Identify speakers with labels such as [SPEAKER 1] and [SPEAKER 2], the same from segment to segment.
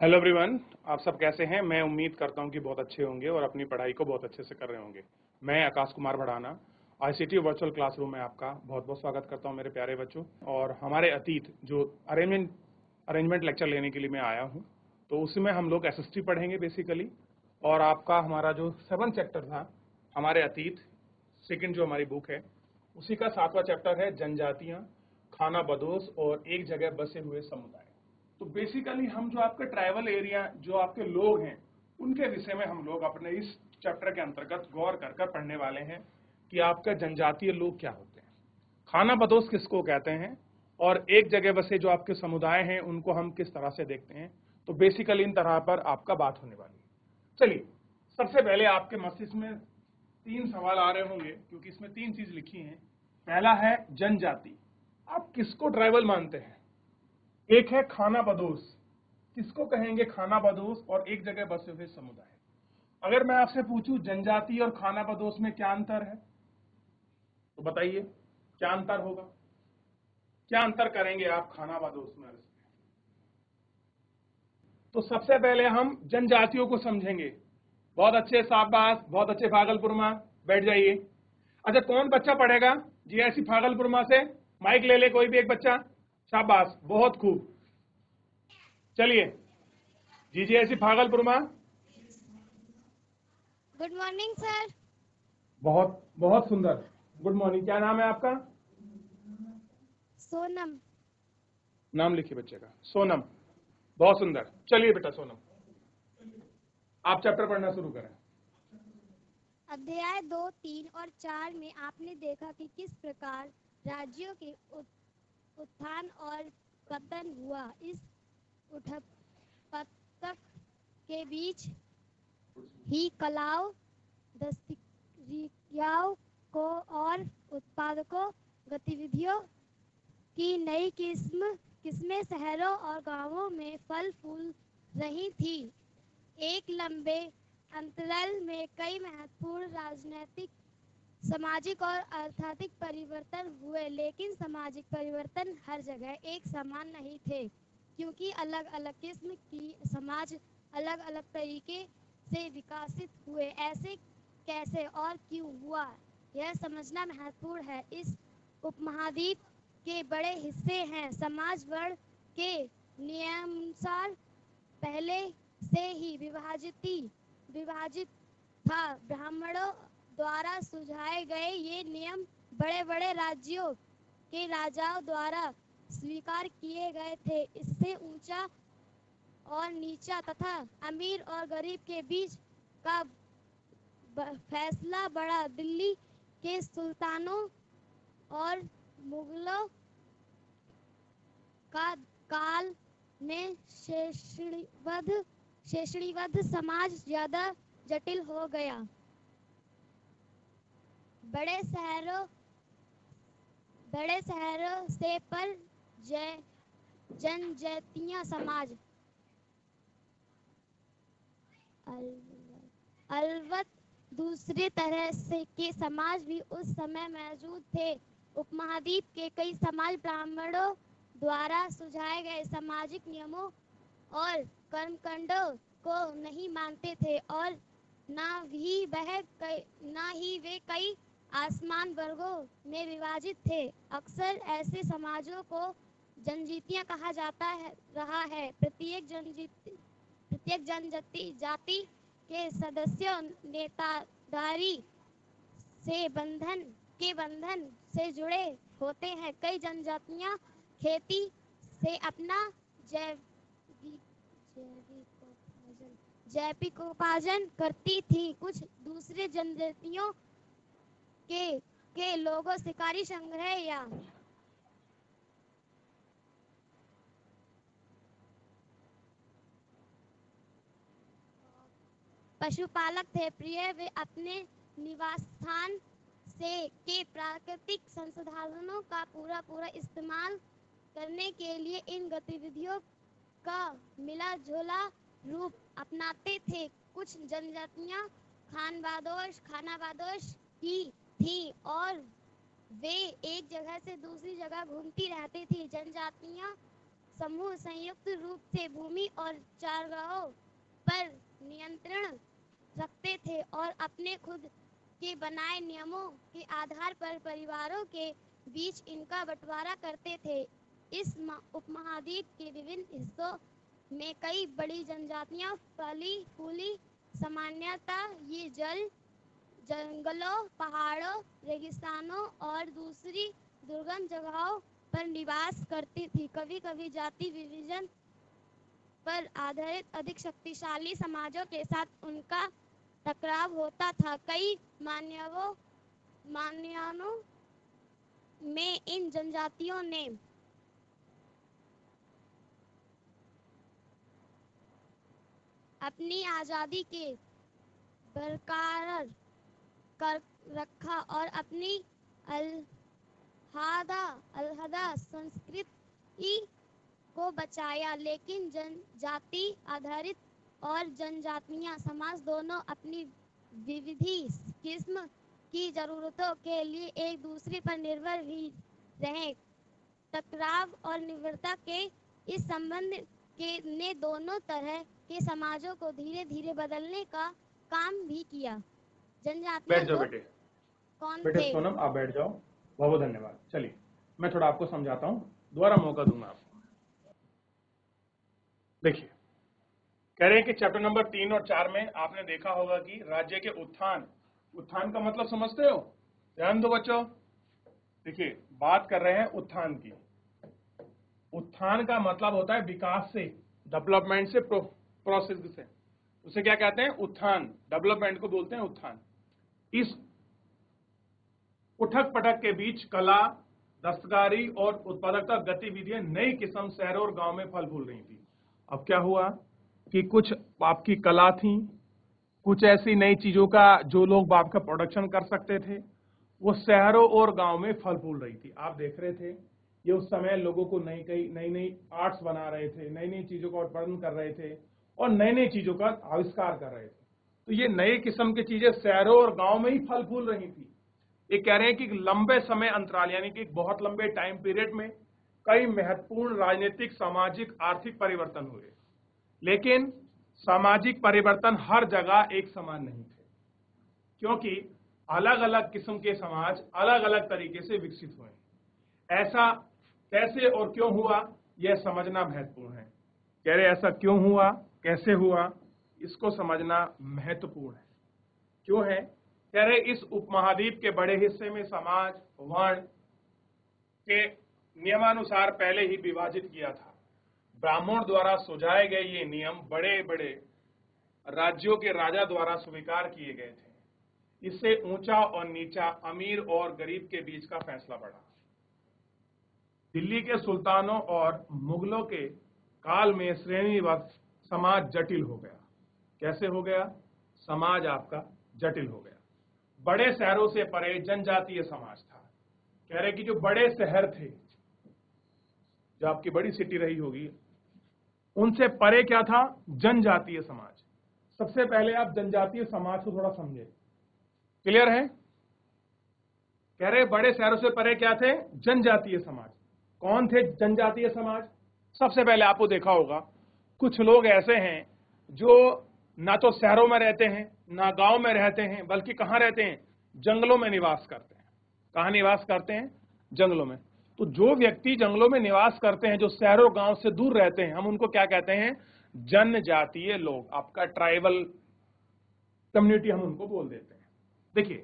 [SPEAKER 1] Hello everyone. आप सब कैसे हैं? मैं उम्मीद करता हूं कि बहुत अच्छे होंगे और अपनी पढ़ाई को बहुत अच्छे से कर रहे होंगे। मैं Akash Kumar Bhadana ICT virtual classroom में आपका बहुत बहुत स्वागत करता हूं मेरे प्यारे बच्चों। और हमारे अतीत जो अरेंजमेंट लेक्चर लेने के लिए मैं आया हूं, तो उसमें हम लोग एसएसटी पढ़ेंगे बेसिकली। और आपका हमारा जो 7 चैप्टर था हमारे अतीत, सेकंड जो हमारी बुक है, उसी का 7वां चैप्टर है जनजातियां, खाना बदोश और एक जगह बसे हुए समुदाय। तो बेसिकली हम जो आपके ट्राइबल एरिया, जो आपके लोग हैं, उनके विषय में हम लोग अपने इस चैप्टर के अंतर्गत गौर कर कर पढ़ने वाले हैं कि आपके जनजातीय लोग क्या होते हैं, खाना बदोश किसको कहते हैं, और एक जगह बसे जो आपके समुदाय हैं उनको हम किस तरह से देखते हैं। तो बेसिकली इन तरह पर आपका बात होने वाली है। चलिए, सबसे पहले आपके मस्तिष्क में 3 सवाल आ रहे होंगे, क्योंकि इसमें 3 चीज लिखी हैं। पहला है जनजाति, आप किसको ट्राइबल मानते हैं? एक है खाना बदोश, किसको कहेंगे खाना बदोश और एक जगह बसे हुए समुदाय। अगर मैं आपसे पूछूं जनजाति और खाना बदोश में क्या अंतर है, तो बताइए क्या अंतर होगा, क्या अंतर करेंगे आप खाना बदोश में? तो सबसे पहले हम जनजातियों को समझेंगे। बहुत अच्छे शाबाश, बहुत अच्छे भागलपुर में बैठ जाइए। अच्छा, कौन बच्चा पढ़ेगा जी ऐसी भागलपुर में से? माइक ले ले कोई भी एक बच्चा। शाबाश, बहुत खूब। चलिए जी जी ऐसी भागलपुर में।
[SPEAKER 2] Good morning sir.
[SPEAKER 1] बहुत बहुत सुंदर, गुड मॉर्निंग। क्या नाम है आपका?
[SPEAKER 2] सोनम।
[SPEAKER 1] नाम लिखिए बच्चे का, सोनम। बहुत सुंदर। चलिए बेटा सोनम, आप चैप्टर पढ़ना शुरू करें।
[SPEAKER 2] अध्याय 2, 3 और 4 में आपने देखा कि किस प्रकार राज्यों के उत्थान और पतन हुआ। इस उठक के बीच ही कलाओं, दस्तकारियों को और उत्पादकों गतिविधियों की नई किस्में शहरों और गांवों में फल फूल रही थी। एक लंबे अंतराल में कई महत्वपूर्ण राजनीतिक, सामाजिक और आर्थिक परिवर्तन हुए, लेकिन सामाजिक परिवर्तन हर जगह एक समान नहीं थे, क्योंकि अलग अलग किस्म की समाज अलग अलग तरीके से विकसित हुए। ऐसे कैसे और क्यों हुआ, यह समझना महत्वपूर्ण है। इस उपमहाद्वीप के बड़े हिस्से हैं समाज वर्ण के नियमानुसार पहले से ही विभाजित था। ब्राह्मणों द्वारा सुझाए गए ये नियम बड़े बड़े राज्यों के राजाओं द्वारा स्वीकार किए गए थे। इससे ऊंचा और नीचा तथा अमीर और गरीब के बीच का फैसला बड़ा दिल्ली के सुल्तानों और मुगलों का काल में शेषणीबद्ध समाज ज्यादा जटिल हो गया। बड़े शहरों से पर जनजातीय समाज अलबत् दूसरे तरह से के समाज भी उस समय मौजूद थे। उपमहाद्वीप के कई समाज ब्राह्मणों द्वारा सुझाए गए सामाजिक नियमों और कर्मकांडों को नहीं मानते थे, और न ही वे कई आसमान वर्गों में विभाजित थे। अक्सर ऐसे समाजों को जनजातियां कहा रहा है। प्रत्येक जाति के सदस्यों नेतादारी के बंधन से जुड़े होते हैं। कई जनजातियां खेती से अपना जैविकोपार्जन करती थी। कुछ दूसरे जनजातियों के लोगों शिकारी, संग्रह या पशुपालक थे। प्रिय वे अपने निवास स्थान के प्राकृतिक संसाधनों का पूरा इस्तेमाल करने के लिए इन गतिविधियों का मिला जुला रूप अपनाते थे। कुछ जनजातियां खानाबदोश की थी और वे एक जगह से दूसरी जगह घूमती रहती थी। जनजातियां समूह संयुक्त रूप से भूमि और चारागाहों पर नियंत्रण रखते थे और अपने खुद के बनाए नियमों के आधार पर परिवारों के बीच इनका बंटवारा करते थे। इस उपमहाद्वीप के विभिन्न हिस्सों में कई बड़ी जनजातियां फली फूली, सामान्यतः ये जंगलों, पहाड़ों, रेगिस्तानों और दूसरी दुर्गम जगहों पर निवास करती थी। कभी-कभी जाति विभाजन पर आधारित अधिक शक्तिशाली समाजों के साथ उनका टकराव होता था। कई मानवों में इन जनजातियों ने अपनी आजादी के बरकरार कर रखा और अपनी अलहदा संस्कृति को बचाया, लेकिन जनजाति आधारित और जनजातीय समाज दोनों अपनी विविध किस्म की जरूरतों के लिए एक दूसरे पर निर्भर ही रहे। टकराव और निर्भरता के इस संबंध ने दोनों तरह के समाजों को धीरे धीरे बदलने का काम भी किया।
[SPEAKER 1] बैठ जाओ बेटे।
[SPEAKER 2] कौन
[SPEAKER 1] बेटे
[SPEAKER 2] थे?
[SPEAKER 1] सोनम आप बैठ जाओ। बहुत बहुत धन्यवाद। चलिए मैं थोड़ा आपको समझाता हूँ, दोबारा मौका दूंगा आपको। देखिए कह रहे हैं कि चैप्टर नंबर 3 और 4 में आपने देखा होगा कि राज्य के उत्थान का मतलब समझते हो? ध्यान दो बच्चों। देखिए बात कर रहे हैं उत्थान की। उत्थान का मतलब होता है विकास से, डेवलपमेंट से, प्रोसेस से। उसे क्या कहते हैं? उत्थान। डेवलपमेंट को बोलते हैं उत्थान। इस उठक पटक के बीच कला, दस्तकारी और उत्पादकता गतिविधियां नई किस्म शहरों और गांव में फल फूल रही थी। अब क्या हुआ कि कुछ आपकी कला थी, कुछ ऐसी नई चीजों का जो लोग आपका प्रोडक्शन कर सकते थे, वो शहरों और गांव में फल फूल रही थी। आप देख रहे थे ये उस समय लोगों को नई आर्ट्स बना रहे थे, नई नई चीजों का उत्पादन कर रहे थे और नई नई चीजों का आविष्कार कर रहे थे। तो ये नई किस्म की चीजें शहरों और गांव में ही फल फूल रही थी। ये कह रहे हैं कि लंबे समय अंतराल यानी कि बहुत लंबे टाइम पीरियड में कई महत्वपूर्ण राजनीतिक, सामाजिक, आर्थिक परिवर्तन हुए, लेकिन सामाजिक परिवर्तन हर जगह एक समान नहीं थे, क्योंकि अलग अलग किस्म के समाज अलग अलग तरीके से विकसित हुए। ऐसा कैसे और क्यों हुआ यह समझना महत्वपूर्ण है। कह रहे ऐसा क्यों हुआ, कैसे हुआ, इसको समझना महत्वपूर्ण है। क्यों है? कह रहे इस उपमहाद्वीप के बड़े हिस्से में समाज वर्ण के नियमानुसार पहले ही विभाजित किया था। ब्राह्मण द्वारा सुझाए गए ये नियम बड़े बड़े राज्यों के राजा द्वारा स्वीकार किए गए थे। इससे ऊंचा और नीचा, अमीर और गरीब के बीच का फैसला बढ़ा। दिल्ली के सुल्तानों और मुगलों के काल में श्रेणीबद्ध समाज जटिल हो गया। कैसे हो गया? समाज आपका जटिल हो गया। बड़े शहरों से परे जनजातीय समाज था। कह रहे कि जो बड़े शहर थे, जो आपकी बड़ी सिटी रही होगी, उनसे परे क्या था? जनजातीय समाज। सबसे पहले आप जनजातीय समाज को थोड़ा समझे। क्लियर है? कह रहे बड़े शहरों से परे क्या थे? जनजातीय समाज। कौन थे जनजातीय समाज? सबसे पहले आपको देखा होगा कुछ लोग ऐसे हैं जो ना तो शहरों में रहते हैं ना गांव में रहते हैं, बल्कि कहां रहते हैं? जंगलों में निवास करते हैं। कहां निवास करते हैं? जंगलों में। तो जो व्यक्ति जंगलों में निवास करते हैं, जो शहरों गांव से दूर रहते हैं, हम उनको क्या कहते हैं? जनजातीय लोग। आपका ट्राइबल कम्युनिटी हम उनको बोल देते हैं। देखिए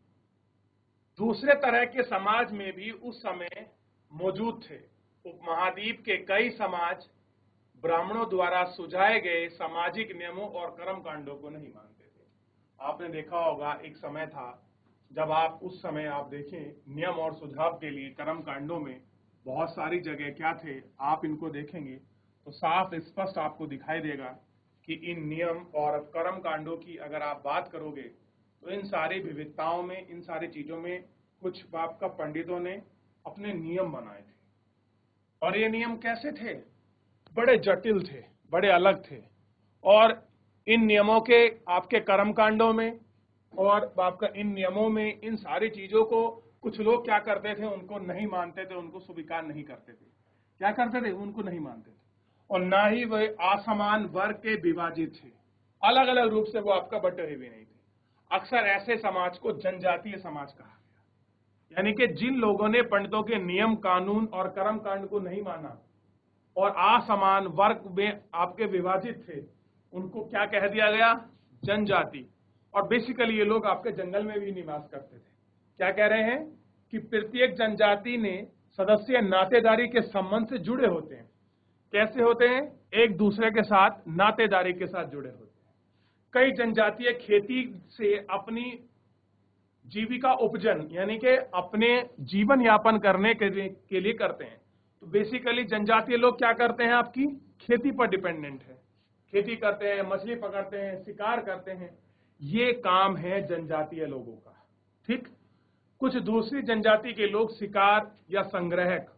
[SPEAKER 1] दूसरे तरह के समाज में भी उस समय मौजूद थे। उपमहाद्वीप के कई समाज ब्राह्मणों द्वारा सुझाए गए सामाजिक नियमों और कर्म कांडों को नहीं मानते थे। आपने देखा होगा एक समय था जब आप उस समय आप देखें नियम और सुझाव के लिए कर्म कांडों में बहुत सारी जगह क्या थे, आप इनको देखेंगे तो साफ स्पष्ट आपको दिखाई देगा कि इन नियम और कर्म कांडों की अगर आप बात करोगे तो इन सारी विविधताओं में, इन सारी चीजों में कुछ आपका पंडितों ने अपने नियम बनाए थे। और ये नियम कैसे थे? बड़े जटिल थे, बड़े अलग थे। और इन नियमों के आपके कर्म कांडों में और आपका इन नियमों में इन सारी चीजों को कुछ लोग क्या करते थे? उनको नहीं मानते थे, उनको स्वीकार नहीं करते थे। क्या करते थे, उनको नहीं मानते थे, और ना ही वे असमान वर्ग के विभाजित थे, अलग अलग रूप से वो आपका बटे हुए नहीं थे। अक्सर ऐसे समाज को जनजातीय समाज कहा गया, यानी कि जिन लोगों ने पंडितों के नियम कानून और कर्म कांड को नहीं माना और असमान वर्ग में आपके विभाजित थे, उनको क्या कह दिया गया, जनजाति। और बेसिकली ये लोग आपके जंगल में भी निवास करते थे। क्या कह रहे हैं कि प्रत्येक जनजाति ने सदस्य नातेदारी के संबंध से जुड़े होते हैं। कैसे होते हैं, एक दूसरे के साथ नातेदारी के साथ जुड़े होते हैं। कई जनजातीय खेती से अपनी जीविका उपजन यानी कि अपने जीवन यापन करने के लिए करते हैं। तो बेसिकली जनजातीय लोग क्या करते हैं, आपकी खेती पर डिपेंडेंट है, खेती करते हैं, मछली पकड़ते हैं, शिकार करते हैं, ये काम है जनजातीय लोगों का। ठीक, कुछ दूसरी जनजाति के लोग शिकार या संग्रहक,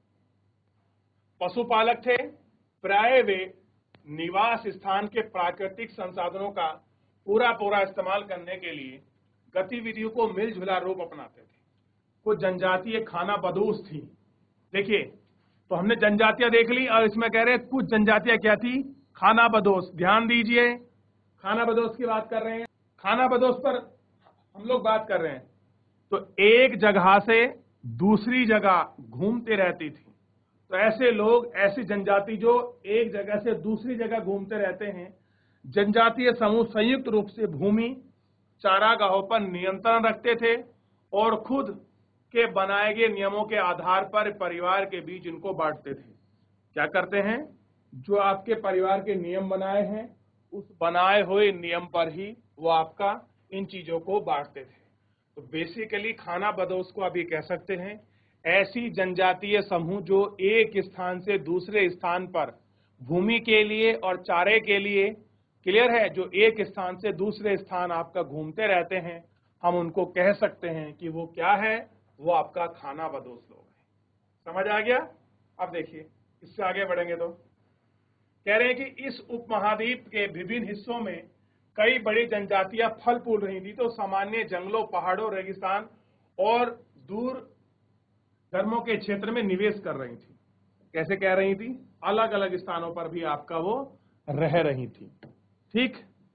[SPEAKER 1] पशुपालक थे। प्राय वे निवास स्थान के प्राकृतिक संसाधनों का पूरा इस्तेमाल करने के लिए गतिविधियों को मिलजुला रूप अपनाते थे। कुछ जनजातीय खाना बदोश थी। देखिए, तो हमने जनजातियां देख ली और इसमें कह रहे हैं कुछ जनजातियां क्या थी, खाना बदोश। ध्यान दीजिए, खाना बदोश की बात कर रहे हैं, खाना बदोश पर हम लोग बात कर रहे हैं। तो एक जगह से दूसरी जगह घूमते रहती थी। तो ऐसे लोग, ऐसी जनजाति जो एक जगह से दूसरी जगह घूमते रहते हैं, जनजातीय समूह संयुक्त रूप से भूमि चारागाहों पर नियंत्रण रखते थे और खुद के बनाए गए नियमों के आधार पर परिवार के बीच इनको बांटते थे। क्या करते हैं, जो आपके परिवार के नियम बनाए हैं, उस बनाए हुए नियम पर ही वो आपका इन चीजों को बांटते थे। तो बेसिकली खाना बदोश को अभी कह सकते हैं ऐसी जनजातीय समूह जो एक स्थान से दूसरे स्थान पर भूमि के लिए और चारे के लिए, क्लियर है, जो एक स्थान से दूसरे स्थान आपका घूमते रहते हैं, हम उनको कह सकते हैं कि वो क्या है, वो आपका खाना बदोश लोग है। समझ आ गया? अब देखिए, इससे आगे बढ़ेंगे तो कह रहे हैं कि इस उपमहाद्वीप के विभिन्न हिस्सों में कई बड़ी जनजातियां फल फूल रही थी। तो सामान्य जंगलों, पहाड़ों, रेगिस्तान और दूर धर्मों के क्षेत्र में निवेश कर रही थी। कैसे कह रही थी, अलग अलग स्थानों पर भी आपका वो रह रही थी। ठीक,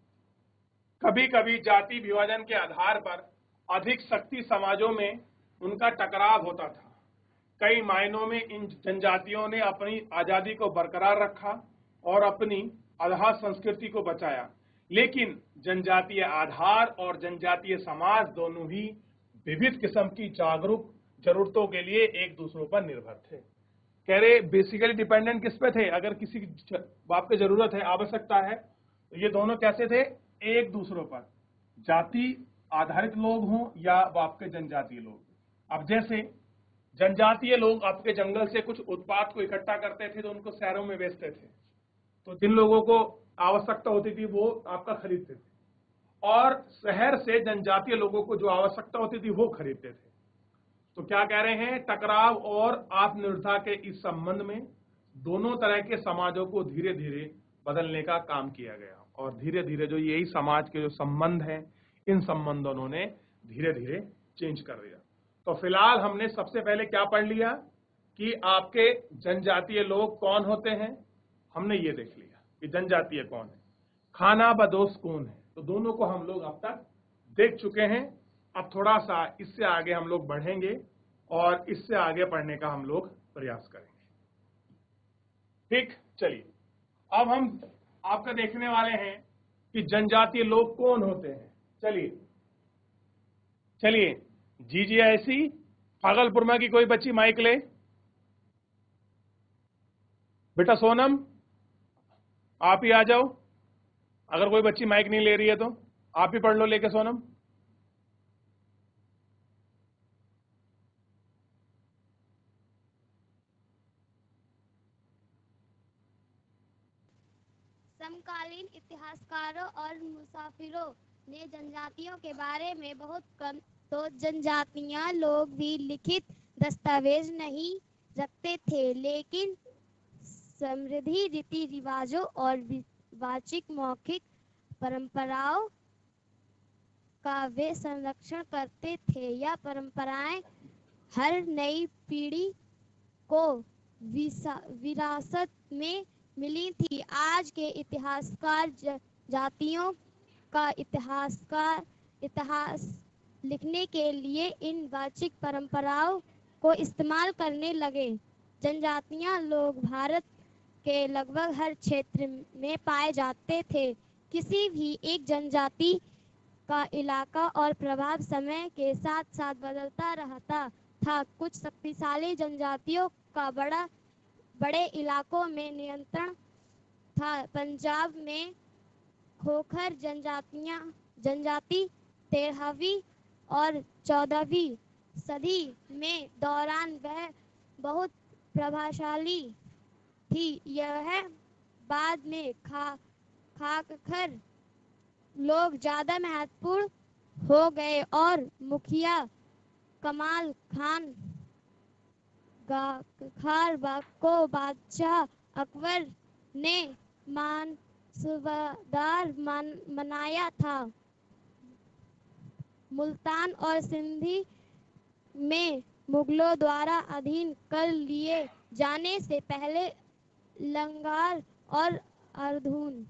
[SPEAKER 1] कभी कभी जाति विभाजन के आधार पर अधिक शक्ति समाजों में उनका टकराव होता था। कई मायनों में इन जनजातियों ने अपनी आजादी को बरकरार रखा और अपनी आधार संस्कृति को बचाया, लेकिन जनजातीय आधार और जनजातीय समाज दोनों ही विविध किस्म की जागरूक जरूरतों के लिए एक दूसरों पर निर्भर थे। कह रहे बेसिकली डिपेंडेंट किस पे थे, अगर किसी बात की जरूरत है, आवश्यकता है, तो ये दोनों कैसे थे, एक दूसरों पर, जाति आधारित लोग हों या आपके जनजातीय लोग। अब जैसे जनजातीय लोग आपके जंगल से कुछ उत्पाद को इकट्ठा करते थे तो उनको शहरों में बेचते थे, तो जिन लोगों को आवश्यकता होती थी वो आपका खरीदते थे, और शहर से जनजातीय लोगों को जो आवश्यकता होती थी वो खरीदते थे। तो क्या कह रहे हैं, टकराव और आत्मनिर्भरता के इस संबंध में दोनों तरह के समाजों को धीरे धीरे बदलने का काम किया गया, और धीरे धीरे जो यही समाज के जो संबंध हैं, इन संबंधों ने धीरे धीरे चेंज कर दिया। तो फिलहाल हमने सबसे पहले क्या पढ़ लिया कि आपके जनजातीय लोग कौन होते हैं, हमने ये देख लिया कि जनजातीय कौन है, खाना बदोश कौन है। तो दोनों को हम लोग अब तक देख चुके हैं। अब थोड़ा सा इससे आगे हम लोग बढ़ेंगे और इससे आगे पढ़ने का हम लोग प्रयास करेंगे। ठीक, चलिए अब हम आपका देखने वाले हैं कि जनजातीय लोग कौन होते हैं। चलिए चलिए, जी ऐसी भागलपुर में की कोई बच्ची माइक ले, बेटा सोनम आप ही आ जाओ, अगर कोई बच्ची माइक नहीं ले रही है तो आप ही पढ़ लो लेके सोनम।
[SPEAKER 2] समकालीन इतिहासकारों और मुसाफिरों ने जनजातियों के बारे में बहुत कम, तो जनजातियां लोग भी लिखित दस्तावेज नहीं रखते थे, लेकिन समृद्धि रीति रिवाजों और वाचिक मौखिक परंपराओं का वे संरक्षण करते थे। यह परंपराएं हर नई पीढ़ी को विरासत में मिली थी। आज के इतिहासकार जातियों का इतिहास लिखने के लिए इन वाचिक परंपराओं को इस्तेमाल करने लगे। जनजातियां लोग भारत के लगभग हर क्षेत्र में पाए जाते थे। किसी भी एक जनजाति का इलाका और प्रभाव समय के साथ साथ बदलता रहता था। कुछ शक्तिशाली जनजातियों का बड़े इलाकों में नियंत्रण था। पंजाब में खोखर जनजाति 13वीं और 14वीं सदी में दौरान वह बहुत प्रभावशाली थी। यह बाद में खाकर लोग ज्यादा महत्वपूर्ण हो गए और मुखिया कमाल खान को बादशाह अकबर ने मानसबदार बनाया था। मुल्तान और सिंधी में मुगलों द्वारा अधीन कर लिए जाने से पहले लंगार और अर्धून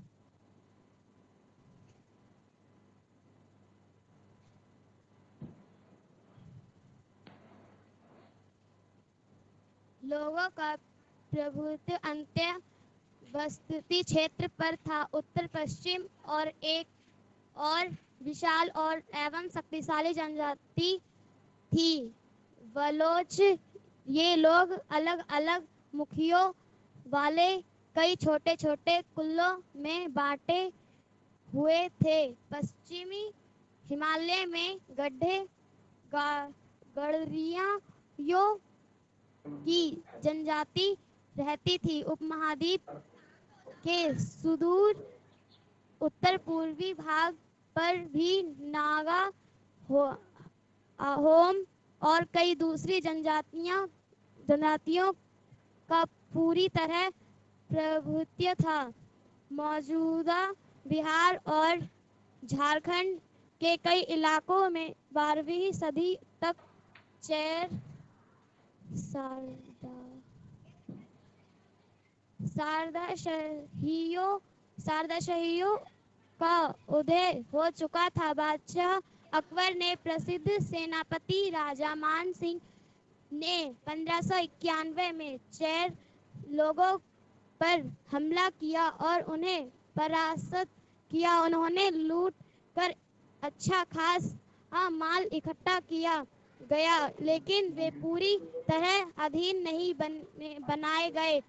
[SPEAKER 2] लोगों का प्रभुत्व अंत्य बस्ती क्षेत्र पर था। उत्तर पश्चिम और एक और विशाल और एवं शक्तिशाली जनजाति थी बलोच। ये लोग अलग अलग मुखियों वाले कई छोटे छोटे कुलों में बांटे हुए थे। पश्चिमी हिमालय में गडरियों की जनजाति रहती थी। उपमहाद्वीप के सुदूर उत्तर पूर्वी भाग पर भी नागा होम और कई दूसरी जनजातियों का पूरी तरह प्रभुत्व था। मौजूदा बिहार और झारखंड के कई इलाकों में 12वीं सदी तक चेर शारदाशाहियों का उदय हो चुका था। बादशाह अकबर ने प्रसिद्ध सेनापति राजा मान सिंह ने 1591 में चेर लोगों पर हमला किया और उन्हें परास्त किया। उन्होंने लूट कर अच्छा खासा माल इकट्ठा किया गया, लेकिन वे पूरी तरह अधीन नहीं बनाए गए।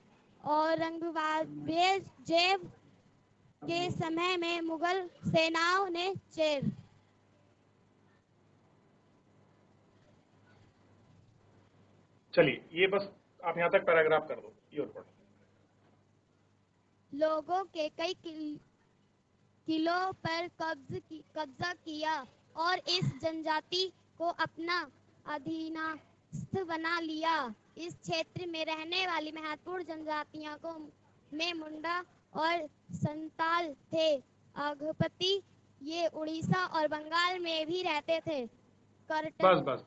[SPEAKER 2] औरंगजेब के समय में मुगल सेनाओं ने चेर
[SPEAKER 1] चलिए ये बस आप यहाँ तक पैराग्राफ कर दो। ये और पढ़ो।
[SPEAKER 2] लोगों के कई किलों पर कब्जा किया और इस जनजाति को अपना अधीनस्थ बना लिया। इस क्षेत्र में रहने वाली महत्वपूर्ण जनजातियों को में मुंडा और संताल थे। अघपति ये उड़ीसा और बंगाल में भी रहते थे। कर्नाटक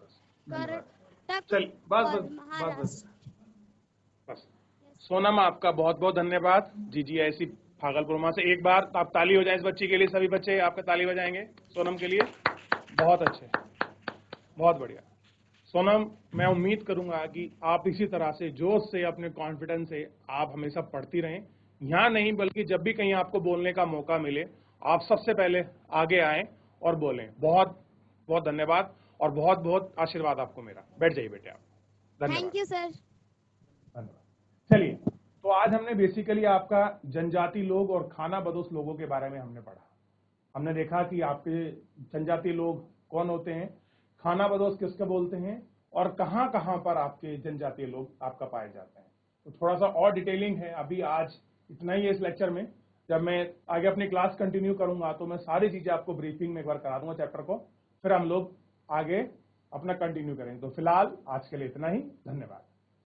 [SPEAKER 2] और महाराष्ट्र।
[SPEAKER 1] बस सोनम, आपका बहुत बहुत धन्यवाद। जी ऐसी भागलपुर से एक बार आप ताली हो जाए इस बच्ची के लिए। सभी बच्चे आपका ताली बजाएंगे सोनम के लिए। बहुत अच्छे, बहुत बढ़िया। सोनम, मैं उम्मीद करूंगा कि आप इसी तरह से जोश से, अपने कॉन्फिडेंस से आप हमेशा पढ़ती रहें। यहाँ नहीं बल्कि जब भी कहीं आपको बोलने का मौका मिले आप सबसे पहले आगे आएं और बोलें। बहुत बहुत धन्यवाद और बहुत बहुत आशीर्वाद आपको मेरा। बैठ जाइए बेटे आप। धन्यवाद।
[SPEAKER 2] Thank you sir.
[SPEAKER 1] धन्यवाद। चलिए, तो आज हमने बेसिकली आपका जनजाति लोग और खाना बदोश लोगों के बारे में हमने पढ़ा। हमने देखा कि आपके जनजाति लोग कौन होते हैं, खाना बदोश किसके बोलते हैं और कहां कहां पर आपके जनजातीय लोग आपका पाए जाते हैं। तो थोड़ा सा और डिटेलिंग है। अभी आज इतना ही है इस लेक्चर में। जब मैं आगे अपनी क्लास कंटिन्यू करूंगा तो मैं सारी चीजें आपको ब्रीफिंग में एक बार करा दूंगा चैप्टर को, फिर हम लोग आगे अपना कंटिन्यू करेंगे। तो फिलहाल आज के लिए इतना ही। धन्यवाद।